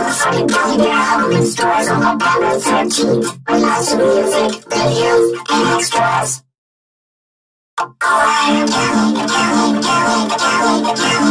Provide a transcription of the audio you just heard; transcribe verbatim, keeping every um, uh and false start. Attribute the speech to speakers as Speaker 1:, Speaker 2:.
Speaker 1: California Belly Bear Halloween stores on November thirteenth with lots of music, videos, and extras. Alright, Cali, Cali, Cali, Cali, Cali.